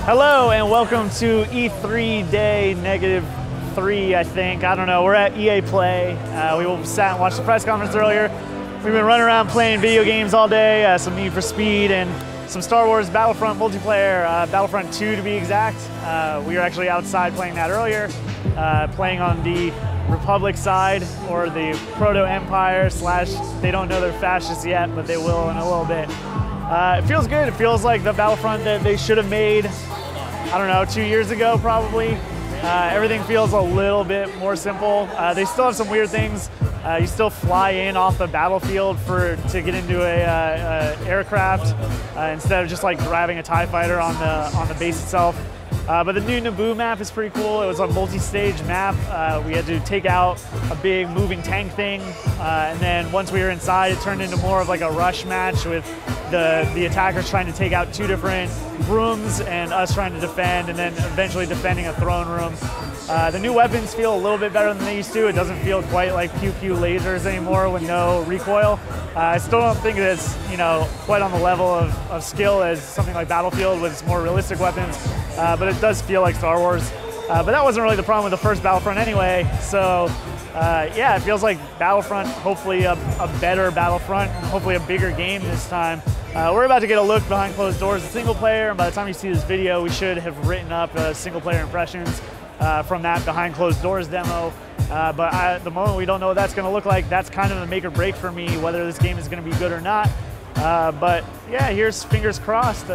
Hello and welcome to E3 day -3, I think. I don't know. We're at EA Play. We sat and watched the press conference earlier. We've been running around playing video games all day, some Need for Speed and some Star Wars Battlefront multiplayer, Battlefront 2 to be exact. We were actually outside playing that earlier, playing on the Republic side, or the Proto-Empire / they don't know they're fascists yet, but they will in a little bit. It feels good. It feels like the Battlefront that they should have made, I don't know, 2 years ago probably. Everything feels a little bit more simple. They still have some weird things. You still fly in off the battlefield to get into a aircraft instead of just like grabbing a TIE fighter on the base itself. But the new Naboo map is pretty cool. It was a multi-stage map. We had to take out a big moving tank thing, and then once we were inside, it turned into more of like a rush match with the attackers trying to take out 2 different rooms and us trying to defend, and then eventually defending a throne room. The new weapons feel a little bit better than they used to. It doesn't feel quite like pew-pew lasers anymore with no recoil. I still don't think it's quite on the level of skill as something like Battlefield with its more realistic weapons, but it does feel like Star Wars. But that wasn't really the problem with the first Battlefront anyway, so yeah, it feels like Battlefront, hopefully a better Battlefront, hopefully a bigger game this time. We're about to get a look behind closed doors at single player, and by the time you see this video, we should have written up single player impressions from that behind closed doors demo. But at the moment, we don't know what that's going to look like. That's kind of the make or break for me, whether this game is going to be good or not. But yeah, here's fingers crossed.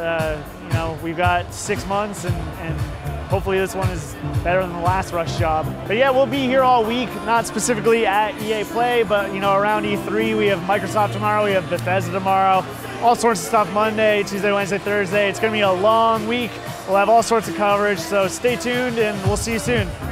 We've got 6 months, and hopefully this one is better than the last Rush job. But yeah, we'll be here all week, not specifically at EA Play, but around E3. We have Microsoft tomorrow, we have Bethesda tomorrow, all sorts of stuff Monday, Tuesday, Wednesday, Thursday. It's going to be a long week. We'll have all sorts of coverage, so stay tuned and we'll see you soon.